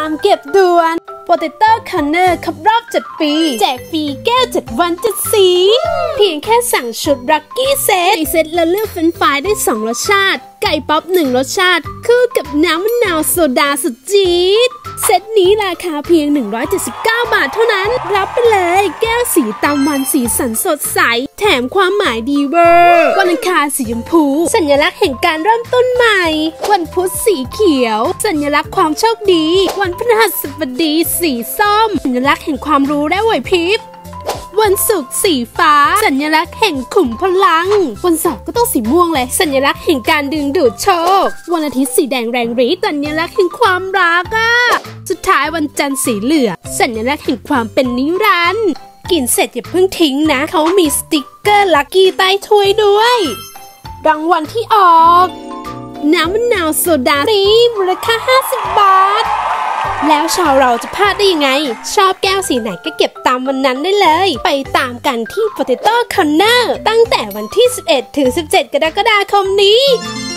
ามเก็บด่วน Potato Corner ครบรอบ7 ปีแจกฟรีแก้ว7 วัน7 สีเพียงแค่สั่งชุดลัคกี้เซตในเซตแล้วเลือกเฟรนช์ฟรายได้2 รสชาติไก่ป๊อป1 รสชาติคู่กับน้ำมะนาวโซดาสุดจี๊ดเซตนี้ราคาเพียง179 บาทเท่านั้นรับไปเลยแก้วสีตามวันสีสันสดใสแถมความหมายดีเวอร์วันอังคารสีชมพูสัญลักษณ์แห่งการเริ่มต้นใหม่วันพุธสีเขียวสัญลักษณ์ความโชคดีวันพฤหัสบดีสีส้มสัญลักษณ์แห่งความรู้และไหวพริบวันศุกร์สีฟ้าสัญลักษณ์แห่งขุมพลังวันเสาร์ก็ต้องสีม่วงเลยสัญลักษณ์แห่งการดึงดูดโชควันอาทิตย์สีแดงแรงฤทธิ์สัญลักษณ์แห่งความรักสุดท้ายวันจันทร์สีเหลืองสัญลักษณ์แห่งความเป็นนิรันดร์กินเสร็จอย่าเพิ่งทิ้งนะเขามีสติกเกอร์ลัคกี้ใต้ถ้วยด้วยรางวัลที่ออกน้ำมะนาวโซดาฟรีมูลค่า50 บาทแล้วชาวเราจะพลาดได้ยังไงชอบแก้วสีไหนก็เก็บตามวันนั้นได้เลยไปตามกันที่ Potato Corner ตั้งแต่วันที่11 ถึง 17 กรกฎาคมนี้